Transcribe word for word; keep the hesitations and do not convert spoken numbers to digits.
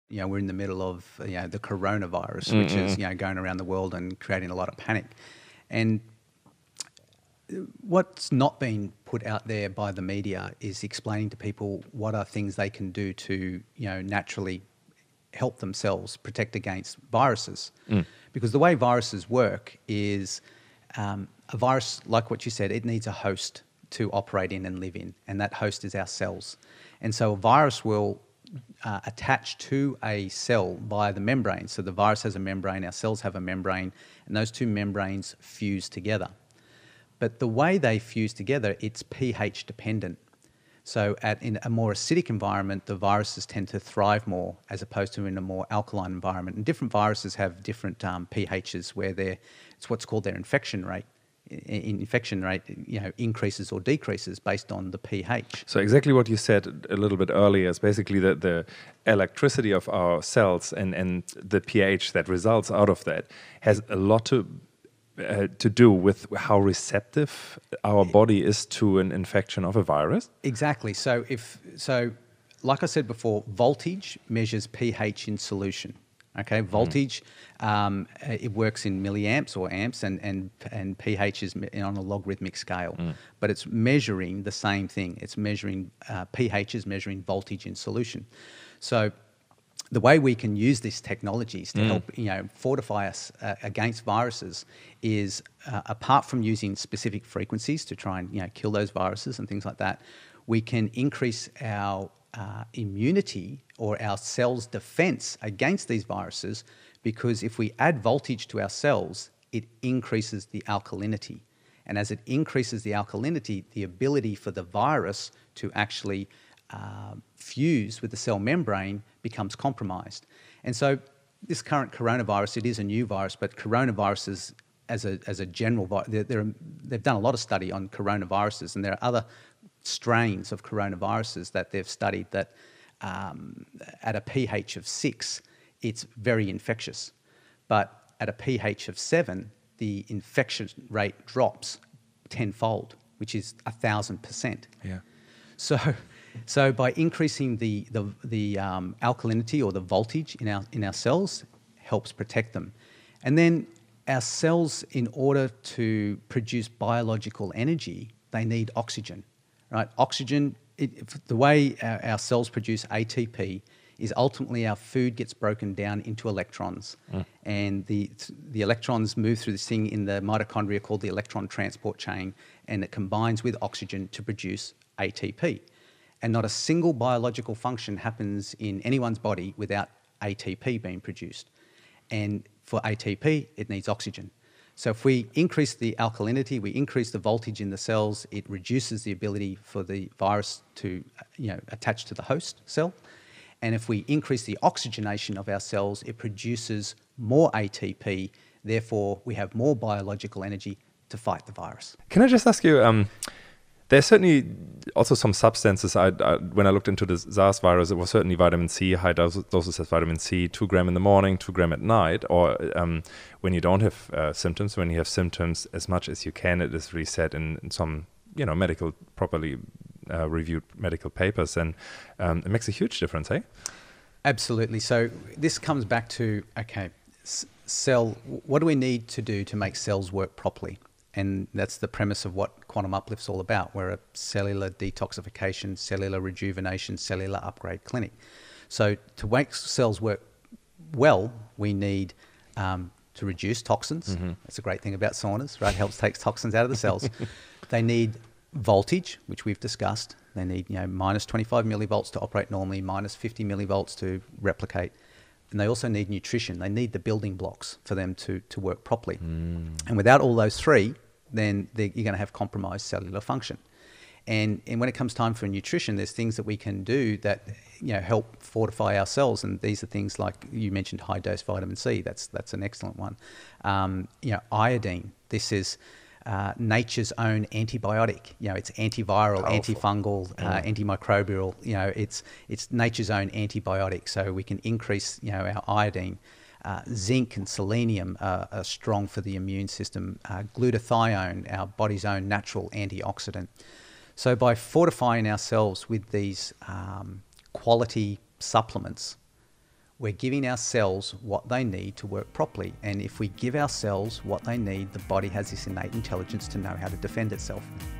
You know, we're in the middle of, you know, the coronavirus, Mm-mm. which is, you know, going around the world and creating a lot of panic. And what's not been put out there by the media is explaining to people what are things they can do to, you know, naturally help themselves protect against viruses. Mm. Because the way viruses work is um, a virus, like what you said, it needs a host to operate in and live in, and that host is our cells. And so a virus will uh, attach to a cell via the membrane. So the virus has a membrane, our cells have a membrane, and those two membranes fuse together. But the way they fuse together, it's pH dependent. So at, in a more acidic environment, the viruses tend to thrive more as opposed to in a more alkaline environment. And different viruses have different um, pHs where they're, it's what's called their infection rate. In infection rate, you know, increases or decreases based on the pH. So exactly what you said a little bit earlier is basically that the electricity of our cells and, and the pH that results out of that has a lot to uh, to do with how receptive our body is to an infection of a virus. Exactly. So if so, like I said before, voltage measures pH in solution. Okay, voltage, mm. um, it works in milliamps or amps, and, and, and pH is on a logarithmic scale. Mm. But it's measuring the same thing. It's measuring, uh, pH is measuring voltage in solution. So the way we can use these technologies to mm. help, you know, fortify us uh, against viruses is, uh, apart from using specific frequencies to try and, you know, kill those viruses and things like that, we can increase our Uh, immunity or our cells' defense against these viruses, because if we add voltage to our cells, it increases the alkalinity. And as it increases the alkalinity, the ability for the virus to actually uh, fuse with the cell membrane becomes compromised. And so this current coronavirus, it is a new virus, but coronaviruses as a, as a general virus, they're, they're, they've done a lot of study on coronaviruses, and there are other strains of coronaviruses that they've studied that um, at a pH of six, it's very infectious. But at a pH of seven, the infection rate drops tenfold, which is a thousand percent. Yeah. So, so by increasing the the, the um, alkalinity or the voltage in our in our cells, helps protect them. And then our cells, in order to produce biological energy, they need oxygen. Right, oxygen. It, the way our, our cells produce A T P is ultimately our food gets broken down into electrons, mm. and the the electrons move through this thing in the mitochondria called the electron transport chain, and it combines with oxygen to produce A T P. And not a single biological function happens in anyone's body without A T P being produced. And for A T P, it needs oxygen. So if we increase the alkalinity, we increase the voltage in the cells, it reduces the ability for the virus to, you know, attach to the host cell. And if we increase the oxygenation of our cells, it produces more A T P. Therefore, we have more biological energy to fight the virus. Can I just ask you, um, there's certainly also some substances, I, I, when I looked into the SARS virus, it was certainly vitamin C, high doses, doses of vitamin C, two gram in the morning, two gram at night, or um, when you don't have uh, symptoms, when you have symptoms, as much as you can, it is really said in, in some, you know, medical, properly uh, reviewed medical papers, and um, it makes a huge difference, eh? Absolutely. So this comes back to, okay, cell, what do we need to do to make cells work properly? And that's the premise of what Quantum Uplift's all about. We're a cellular detoxification, cellular rejuvenation, cellular upgrade clinic. So to make cells work well, we need um, to reduce toxins. Mm-hmm. That's a great thing about saunas, right? Helps take toxins out of the cells. They need voltage, which we've discussed. They need, you know, minus twenty-five millivolts to operate normally, minus fifty millivolts to replicate. And they also need nutrition. They need the building blocks for them to, to work properly. Mm. And without all those three, then you're going to have compromised cellular function. And, and when it comes time for nutrition, there's things that we can do that, you know, help fortify our cells. And these are things like you mentioned, high dose vitamin C. That's that's an excellent one. Um, you know, iodine. This is uh, nature's own antibiotic. You know, it's antiviral, Powerful. antifungal, mm. uh, antimicrobial. You know, it's it's nature's own antibiotic. So we can increase, you know, our iodine. Uh, zinc and selenium are, are strong for the immune system. Uh, glutathione, our body's own natural antioxidant. So by fortifying ourselves with these um, quality supplements, we're giving our cells what they need to work properly. And if we give our cells what they need, the body has this innate intelligence to know how to defend itself.